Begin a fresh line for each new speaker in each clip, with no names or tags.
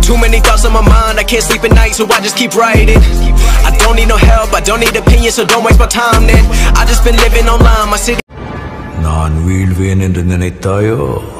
Too many thoughts on my mind, I can't sleep at night, so I just keep writing. I don't need no help, I don't need opinions, so don't waste my time then. I just been living online, my city.
நான் வீழ்வேன் என்று நினைத்தாயோ?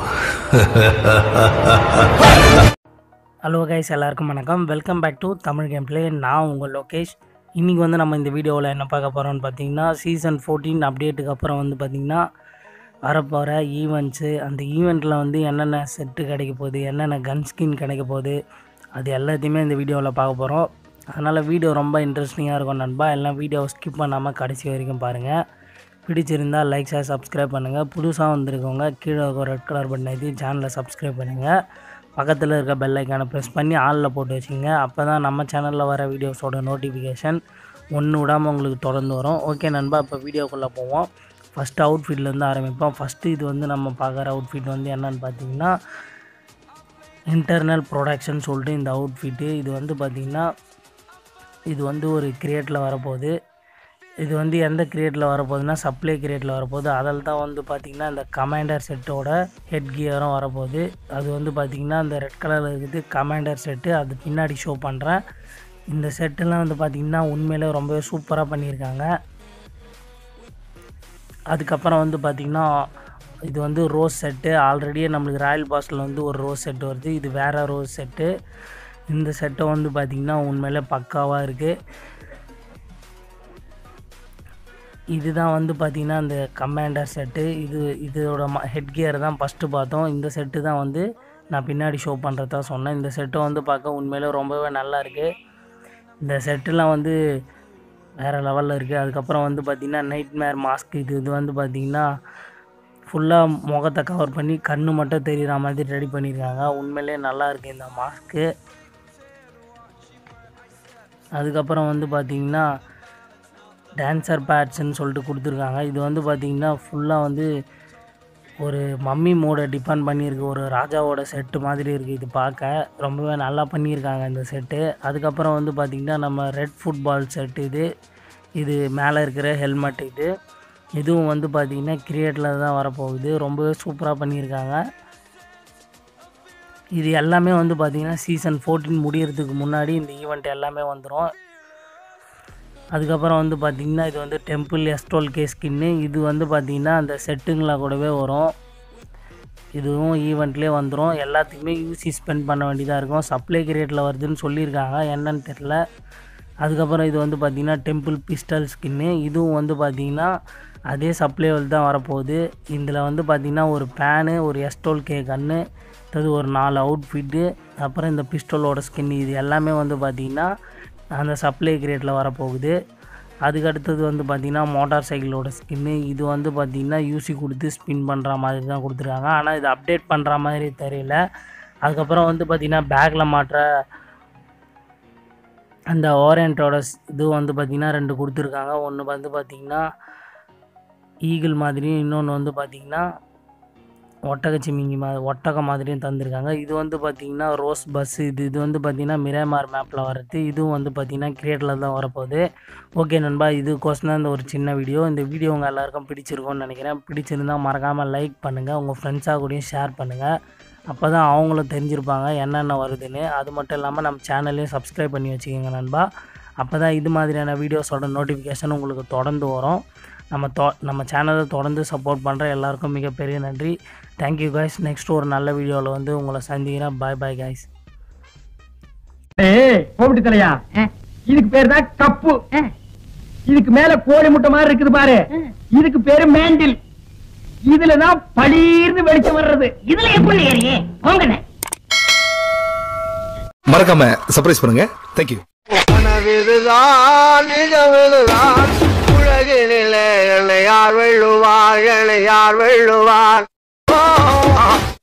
Hello guys, எல்லாருக்கும் வணக்கம். Welcome back to Tamil game play. நான் உங்கள் லோகேஷ். இன்றைக்கி வந்து நம்ம இந்த வீடியோவில் என்ன பார்க்க போகிறோம்னு பார்த்தீங்கன்னா, சீசன் 14 அப்டேட்டுக்கு அப்புறம் வந்து பார்த்திங்கன்னா வரப்போகிற ஈவெண்ட்ஸு, அந்த ஈவெண்ட்டில் வந்து என்னென்ன செட்டு கிடைக்க போகுது, என்னென்ன கன் ஸ்கின் கிடைக்க போகுது, அது எல்லாத்தையுமே இந்த வீடியோவில் பார்க்க போகிறோம். அதனால் வீடியோ ரொம்ப இன்ட்ரெஸ்டிங்காக இருக்கும் நண்பா. எல்லாம் வீடியோவை ஸ்கிப் பண்ணாமல் கடைசி வரைக்கும் பாருங்கள். பிடிச்சிருந்தால் லைக் ஷேர் சப்ஸ்கிரைப் பண்ணுங்கள். புதுசாக வந்திருக்கவங்க கீழே ஒரு ரெட் கலர் பட்டன் எழுதி சேனலை சப்ஸ்கிரைப் பண்ணுங்கள். பக்கத்தில் இருக்க பெல் ஐக்கானை ப்ரெஸ் பண்ணி ஆளில் போட்டு வச்சுங்க. அப்போ தான் நம்ம சேனலில் வர வீடியோஸோட நோட்டிஃபிகேஷன் ஒன்று விடாமல் உங்களுக்கு தொடர்ந்து வரும். ஓகே நண்பா, இப்போ வீடியோக்குள்ளே போவோம். ஃபஸ்ட்டு அவுட்ஃபிட்லேருந்து ஆரம்பிப்போம். ஃபஸ்ட்டு இது வந்து நம்ம பார்க்குற அவுட்ஃபிட் வந்து என்னென்னு பார்த்தீங்கன்னா, இன்டர்னல் ப்ரொடக்ஷன் சொல்லிட்டு இந்த அவுட்ஃபிட்டு. இது வந்து பார்த்திங்கன்னா இது வந்து ஒரு கிரியேட்டில் வரப்போகுது. இது வந்து எந்த கிரியேட்டில் வரப்போகுதுன்னா சப்ளை கிரியேட்டில் வரப்போகுது. அதில் தான் வந்து பார்த்திங்கன்னா இந்த கமாண்டர் செட்டோட ஹெட் கியரும் வரப்போகுது. அது வந்து பார்த்திங்கன்னா இந்த ரெட் கலரில் இருக்குது கமாண்டர் செட்டு. அது பின்னாடி ஷோ பண்ணுறேன். இந்த செட்டெல்லாம் வந்து பார்த்திங்கன்னா உண்மையிலே ரொம்பவே சூப்பராக பண்ணியிருக்காங்க. அதுக்கப்புறம் வந்து பார்த்திங்கன்னா இது வந்து ரோஸ் செட்டு. ஆல்ரெடியே நம்மளுக்கு ராயல் பாஸில் வந்து ஒரு ரோஸ் செட்டு வருது. இது வேறு ரோஸ் செட்டு. இந்த செட்டை வந்து பார்த்திங்கன்னா உண்மையிலே பக்காவாக இருக்குது. இதுதான் வந்து பார்த்திங்கன்னா இந்த கமாண்டர் செட்டு. இதோட ஹெட் கியர் தான் ஃபஸ்ட்டு பார்த்தோம். இந்த செட்டு தான் வந்து நான் பின்னாடி ஷோ பண்ணுறதா சொன்னேன். இந்த செட்டை வந்து பார்க்க உண்மையிலே ரொம்பவே நல்லா இருக்குது. இந்த செட்டுலாம் வந்து வேறு லெவலில் இருக்குது. அதுக்கப்புறம் வந்து பார்த்திங்கன்னா நைட்மேர் மாஸ்க். இது வந்து பார்த்திங்கன்னா ஃபுல்லாக முகத்தை கவர் பண்ணி கண்ணு மட்டும் தெரிகிற மாதிரி ரெடி பண்ணியிருக்காங்க. உண்மையிலே நல்லா இருக்குது இந்த மாஸ்க்கு. அதுக்கப்புறம் வந்து பார்த்திங்கன்னா டான்சர் பேட்ஸ்ன்னு சொல்லிட்டு கொடுத்துருக்காங்க. இது வந்து பார்த்திங்கன்னா ஃபுல்லாக வந்து ஒரு மம்மி மோடை டிபெண்ட் பண்ணியிருக்கு. ஒரு ராஜாவோட செட்டு மாதிரி இருக்குது. இது பார்க்க ரொம்பவே நல்லா பண்ணியிருக்காங்க இந்த செட்டு. அதுக்கப்புறம் வந்து பார்த்திங்கன்னா நம்ம ரெட் ஃபுட்பால் செட்டு. இது மேலே இருக்கிற ஹெல்மெட். இதுவும் வந்து பார்த்திங்கன்னா கிரியேட்டில் தான் வரப்போகுது. ரொம்பவே சூப்பராக பண்ணியிருக்காங்க. இது எல்லாமே வந்து பார்த்திங்கன்னா சீசன் 14 முடிகிறதுக்கு முன்னாடி இந்த ஈவெண்ட் எல்லாமே வந்துடும். அதுக்கப்புறம் வந்து பார்த்திங்கன்னா இது வந்து டெம்பிள் எஸ்டோல்கே ஸ்கின்னு. இது வந்து பார்த்திங்கன்னா அந்த செட்டுங்களாக கூடவே வரும். இதுவும் ஈவெண்ட்லேயே வந்துடும். எல்லாத்துக்குமே யூசி ஸ்பெண்ட் பண்ண வேண்டியதாக இருக்கும். சப்ளை கிரியேட்டில் வருதுன்னு சொல்லியிருக்காங்க, என்னன்னு தெரில. அதுக்கப்புறம் இது வந்து பார்த்திங்கன்னா டெம்பிள் பிஸ்டல் ஸ்கின்னு. இதுவும் வந்து பார்த்திங்கன்னா அதே சப்ளைவல் தான் வரப்போகுது. இதில் வந்து பார்த்திங்கன்னா ஒரு பேனு, ஒரு எஸ்டோல்கே கன்று, அது ஒரு 4 அவுட்ஃபிட்டு, அப்புறம் இந்த பிஸ்டலோட ஸ்கின். இது எல்லாமே வந்து பார்த்திங்கன்னா அந்த சப்ளை கிரியேட்டில் வரப்போகுது. அதுக்கடுத்தது வந்து பார்த்திங்கன்னா மோட்டார் சைக்கிளோட ஸ்கின்னு. இது வந்து பார்த்திங்கன்னா யூசி கொடுத்து ஸ்பின் பண்ணுற மாதிரி தான் கொடுத்துருக்காங்க. ஆனால் இது அப்டேட் பண்ணுற மாதிரி தெரியல. அதுக்கப்புறம் வந்து பார்த்திங்கன்னா பேக்கில் மாட்டுற அந்த ஓரியன்ட்டோட இது வந்து பார்த்திங்கன்னா 2 கொடுத்துருக்காங்க. ஒன்று வந்து பார்த்திங்கன்னா ஈகிள் மாதிரியும், இன்னொன்று வந்து பார்த்திங்கன்னா ஒட்டகம் மாதிரியும் தந்திருக்காங்க. இது வந்து பார்த்திங்கன்னா ரோஸ் பஸ்ஸு. இது வந்து பார்த்திங்கன்னா மிராமார் மேப்பில் வர்றது. இதுவும் வந்து பார்த்திங்கன்னா கிரியேட்டில் தான் வரப்போகுது. ஓகே நண்பா, இதுக்கோசம் தான் இந்த ஒரு சின்ன வீடியோ. இந்த வீடியோ உங்கள் எல்லாருக்கும் பிடிச்சிருக்கும்னு நினைக்கிறேன். பிடிச்சிருந்தால் மறக்காமல் லைக் பண்ணுங்கள். உங்கள் ஃப்ரெண்ட்ஸாக கூடயும் ஷேர் பண்ணுங்கள். அப்போ தான் அவங்களும் தெரிஞ்சிருப்பாங்க என்னென்ன வருதுன்னு. அது மட்டும் இல்லாமல் நம்ம சேனல்லையும் சப்ஸ்கிரைப் பண்ணி வச்சுக்கோங்க நண்பா. அப்போ தான் இது மாதிரியான வீடியோஸோட நோட்டிஃபிகேஷன் உங்களுக்கு தொடர்ந்து வரும். நம்ம சேனலை தொடர்ந்து சப்போர்ட் பண்ணுற எல்லாருக்கும் மிகப்பெரிய நன்றி. Thank you guys. நெக்ஸ்ட் ஒரு நல்ல வீடியோவில் வந்து உங்களை சந்திக்கிறேன். பாய் பாய் கைஸ்.
கோபிட்டு தலையா, இதுக்கு பேர் தான் கப்பு. இதுக்கு மேல கோழி முட்டை மாதிரி இருக்குது பாரு, இதுக்கு பேரு மேண்டில். இதுலதான் பளீர்னு வெளிச்சம் வர்றது. இதுல எப்படி ஏறியே போங்கண்ணே.
மறக்காம சர்ப்ரைஸ் பண்ணுங்க. தேங்க்யூ.
உலகினிலே என்னை யார் வெல்லுவார், என்னை யார் வெல்லுவார்?